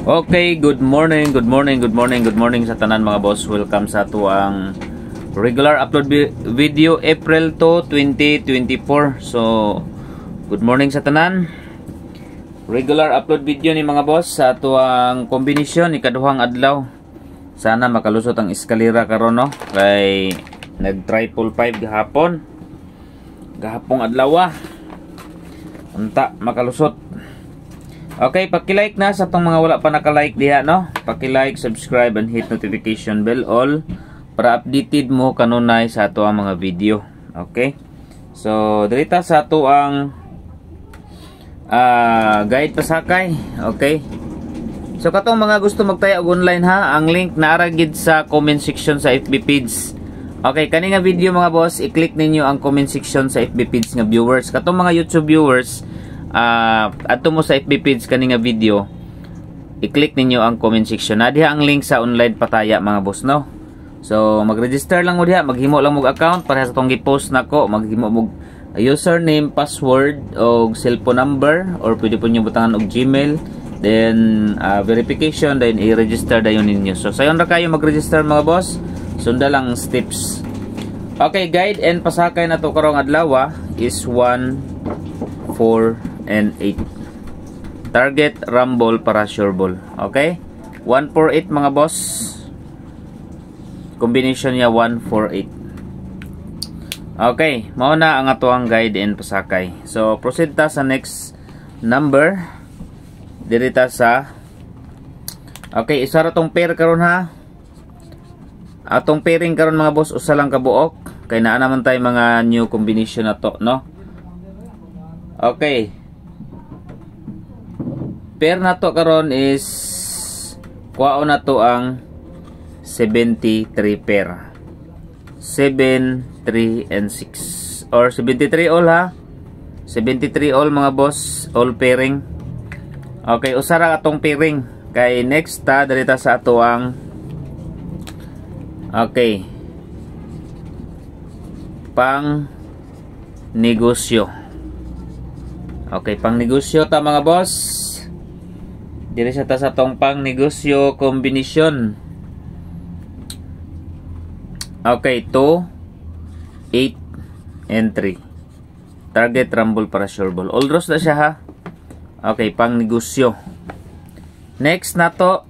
Okay, good morning sa tanan mga boss. Welcome sa tuang regular upload video April 2, 2024. So, good morning sa tanan. Regular upload video ni mga boss sa tuang kombinasyon ni kaduhang adlaw. Sana makalusot ang eskalera karon no. Kay nag triple 5 gahapong adlaw. Unta makalusot. Okay, paki-like na sa tong mga wala pa naka-like diha no. Paki-like, subscribe and hit notification bell all para updated mo kanunay sa ato ang mga video. Okay? So, dirita sa ato ang guide pasakay. Okay? So, katong mga gusto magtaya og online ha, ang link naara gid sa comment section sa FB page. Okay, kani nga video mga boss, i-click ninyo ang comment section sa FB page nga viewers. Katong mga YouTube viewers, ato mo sa FB page kani nga video, i-click ninyo ang comment section na diha ang link sa online pataya mga boss no. So mag-register lang mo diha, maghimo lang mo account para sa tong gi-post nako, maghimo mo username, password og cellphone number or pwede po niyo butangan og Gmail, then verification, then i-register dayon ninyo. So sayon ra kayo mag-register mga boss, sunda lang steps. Okay, guide and pasakay na to karong adlaw is 1, 4 and 8. Target, rumble, para sure ball. Okay? 1, 4, 8 mga boss. Combination niya 1, 4, 8. Okay, mao na ang atoang guide and pasakay. So proceed ta sa next number. Dirita sa okay, isa ra tong pair karon ha. Atong pairing karon mga boss usa lang ka buok kay naa naman tay mga new combination na to no. Okay. Pair na to karon is kuwao na to ang 73 pair. 7, 3 and 6 or 73 all ha. 73 all mga boss, all pairing. Okay, usara atong pairing. Kay next ta dito sa ato ang okay, pang negosyo. Okay, pang negosyo ta mga boss. Dili sa ta sa tong pang negosyo combination. Okay, 2, 8 and 3. Target, rumble, para sure ball. All draws na siya ha. Okay, pang negosyo. Next na to.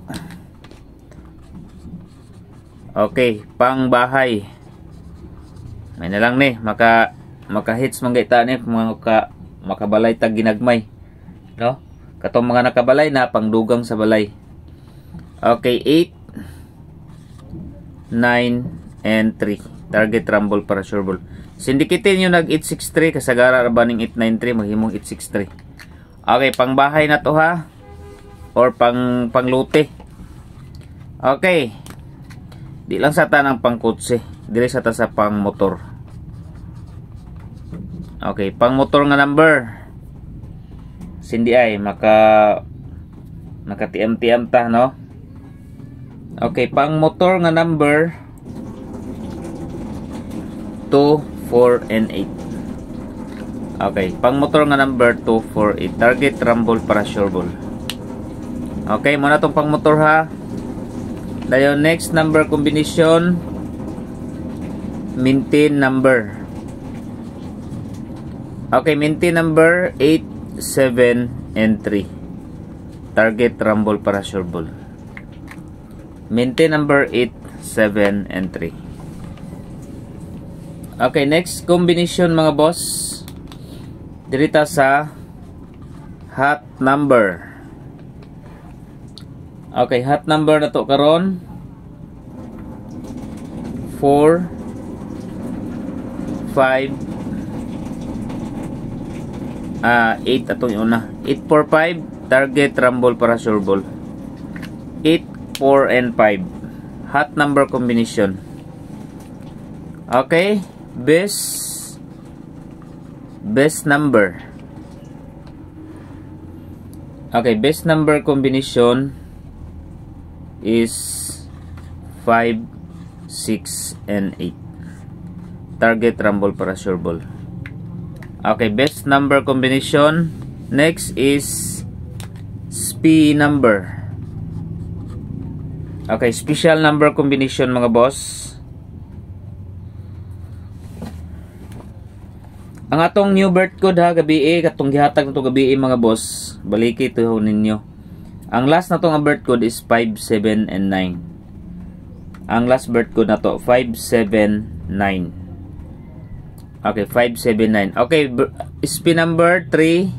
Okay, pang bahay. May na lang ni maka hits man gaita ni makabalay tag ginagmay. No? Katong mga nakabalay na pangdugang sa balay. Okay, 8, 9 and 3. Target, rumble, para sure ball. Sindikitin nyo nag 863 kasagara ra baning 893 maghimong 863. Okay, pang bahay na to ha. Or panglote. Okay. Di lang sa tanang pang kotse, dire sa ta sa pang motor. Okay, pang motor nga number. Sindi ay maka TM ta no. Okay, pang motor nga number 2, 4 and 8. Okay, pang motor nga number 2, 4, 8. Target, rumble, para sure ball. Okay, muna tong pang motor ha. Dayon next number combination, maintain number. Okay, maintain number 8, 7 and 3. Target, rumble, para sure ball. Maintain number 8, 7 and 3. Okay, next combination mga boss. Dirita sa hot number. Okay, hot number na to karon 4, 5 8 atong una. 8, 4, 5. Target, rumble, para sure ball. 8, 4 and 5. Hot number combination. Okay, best number. Okay, best number combination is 5, 6 and 8. Target, rumble, para sure ball. Okay, best number combination. Next is SPI number. Okay, special number combination mga boss. Ang atong new birth code ha, gabi katong gihatag nito gabi mga boss. Baliki to ninyo. Ang last na to nga birth code is 5, 7, and 9. Ang last birth code na to 5, 7, 9. Okay, 5, 7, 9. Okay, SP number 3,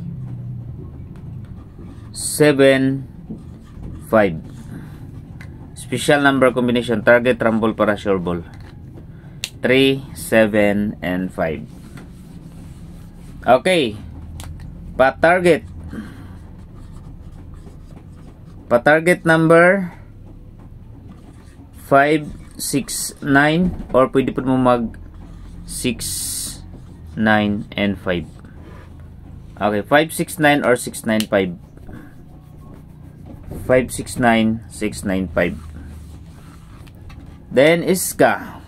7, 5. Special number combination, target, rumble, para sure ball. 3, 7, and 5. Okay. Pa-target number 5, 6, 9, or pwede po mo mag 6, 9, and 5. Okay, 5, 6, 9 or 6, 9, 5. 5, 6, 9, 6, 9, 5. Then iska.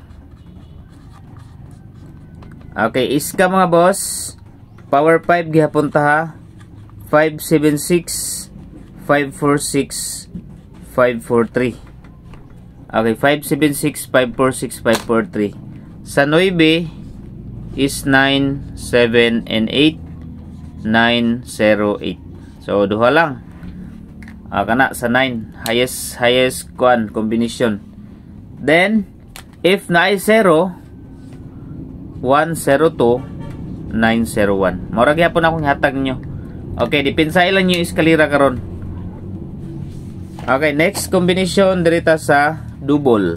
Okay, iska mga boss. Power 5 gihapon ta ha. 5, 7, 6, 5, 4, 6, 5, 4, 3. Okay, 5, 7, 6, 5, 4, 6, 5, 4, 3. Sa 9 is 9, 7, and 8. 9, 0, 8. So, duha lang. Kana sa 9. Highest combination. Then, if na ay 0, 1, 0, 2, 9, 0, 1. Mura gyapon akong hatag nyo. Okay, dipinsay lang yung eskalera karon. Okay, next combination dirita sa double.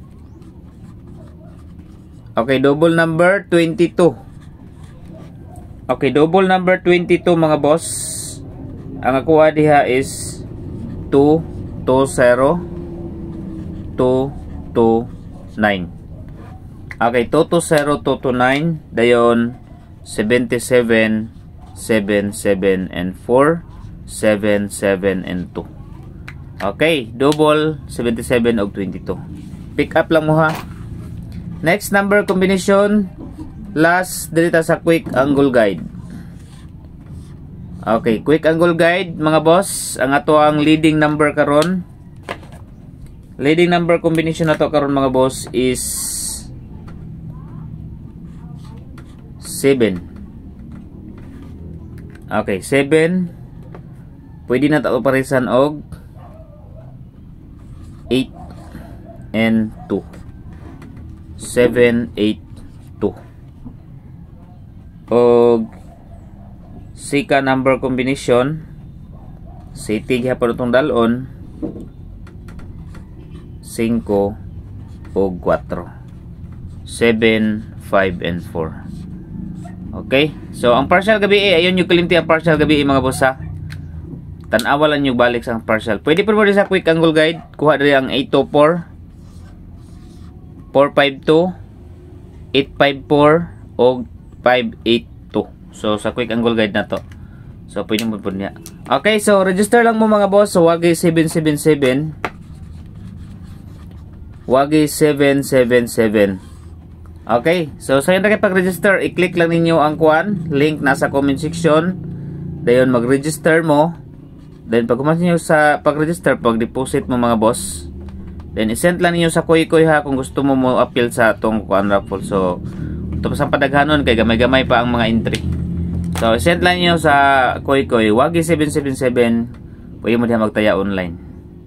Okay, double number 22. Okay, double number 22 mga boss. Ang akuha diha is 2, 2, 0, 2, 2, 9. Okay, 2, 2, 0, 2, 2, 9. Dayon 77, 7, 7, and 4, 7, 7, and 2. Okay, double 77 og 22. Pick up lang mo ha. Next number combination, last dito sa quick angle guide. Okay, quick angle guide mga boss. Ang ato ang leading number karon. Leading number combination na to karon mga boss is 7. Okay, 7. Pwede na tayo parisan og 8 and 2. 7, 8, 2. Og sika number combination, city gihapon itong dalon, 5 o 4. 7, 5, and 4. Okay? So, ang partial gabi ayun yung kalimti ang partial gabi mga boss ha. Tanawa lang yung balik sa partial. Pwede po rin sa quick angle guide. Kuha rin ang 824, 452, 854, o 582. So, sa quick angle guide na to. So, pwede mo po niya. Okay, so, register lang mo mga boss. So, Wagi 777. Wagi 777. Okay, so sa na pag-register, i-click lang ninyo ang link nasa comment section. Dayon mag-register mo. Then pag kumasin nyo sa pag-register, pag-deposit mo mga boss, then i-send lang ninyo sa Koykoy ha kung gusto mo appeal sa itong raffle. So ito pa sa padaghanon kay gamay-gamay pa ang mga entry. So i-send lang ninyo sa Koykoy Wagi 777. Pwede mo diyan magtaya online.